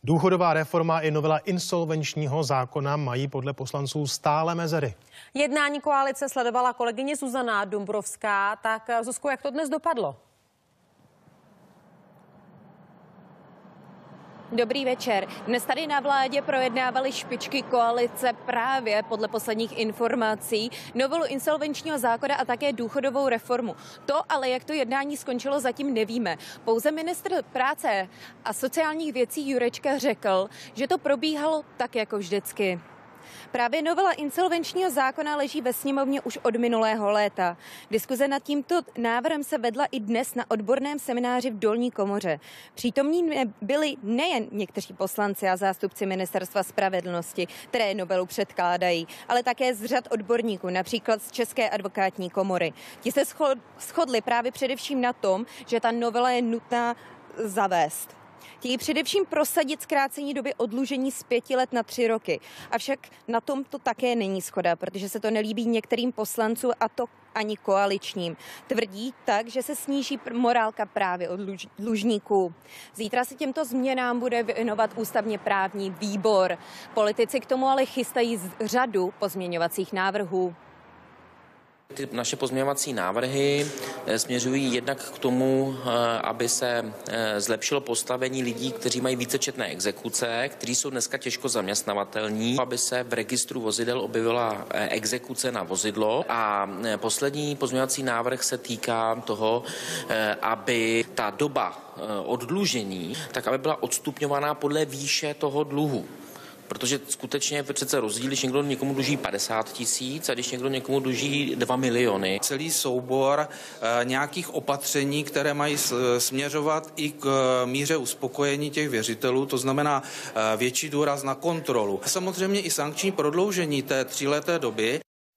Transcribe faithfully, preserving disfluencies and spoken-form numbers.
Důchodová reforma i novela insolvenčního zákona mají podle poslanců stále mezery. Jednání koalice sledovala kolegyně Zuzana Dumbrovská. Tak Zuzko, jak to dnes dopadlo? Dobrý večer. Dnes tady na vládě projednávali špičky koalice právě podle posledních informací novelu insolvenčního zákona a také důchodovou reformu. To ale, jak to jednání skončilo, zatím nevíme. Pouze ministr práce a sociálních věcí Jurečka řekl, že to probíhalo tak jako vždycky. Právě novela insolvenčního zákona leží ve sněmovně už od minulého léta. Diskuze nad tímto návrhem se vedla i dnes na odborném semináři v Dolní komoře. Přítomní byli nejen někteří poslanci a zástupci Ministerstva spravedlnosti, které novelu předkládají, ale také z řad odborníků, například z České advokátní komory. Ti se shodli právě především na tom, že ta novela je nutná zavést. Chtějí především prosadit zkrácení doby oddlužení z pěti let na tři roky. Avšak na tom to také není shoda, protože se to nelíbí některým poslancům a to ani koaličním. Tvrdí tak, že se sníží morálka právě od dlužníků. Zítra se těmto změnám bude věnovat ústavně právní výbor. Politici k tomu ale chystají řadu pozměňovacích návrhů. Ty naše pozměňovací návrhy směřují jednak k tomu, aby se zlepšilo postavení lidí, kteří mají vícečetné exekuce, kteří jsou dneska těžko zaměstnavatelní, aby se v registru vozidel objevila exekuce na vozidlo. A poslední pozměňovací návrh se týká toho, aby ta doba oddlužení, tak aby byla odstupňovaná podle výše toho dluhu. Protože skutečně je přece rozdíl, když někdo někomu dluží padesát tisíc a když někdo někomu dluží dva miliony. Celý soubor e, nějakých opatření, které mají směřovat i k míře uspokojení těch věřitelů, to znamená e, větší důraz na kontrolu. Samozřejmě i sankční prodloužení té tříleté doby.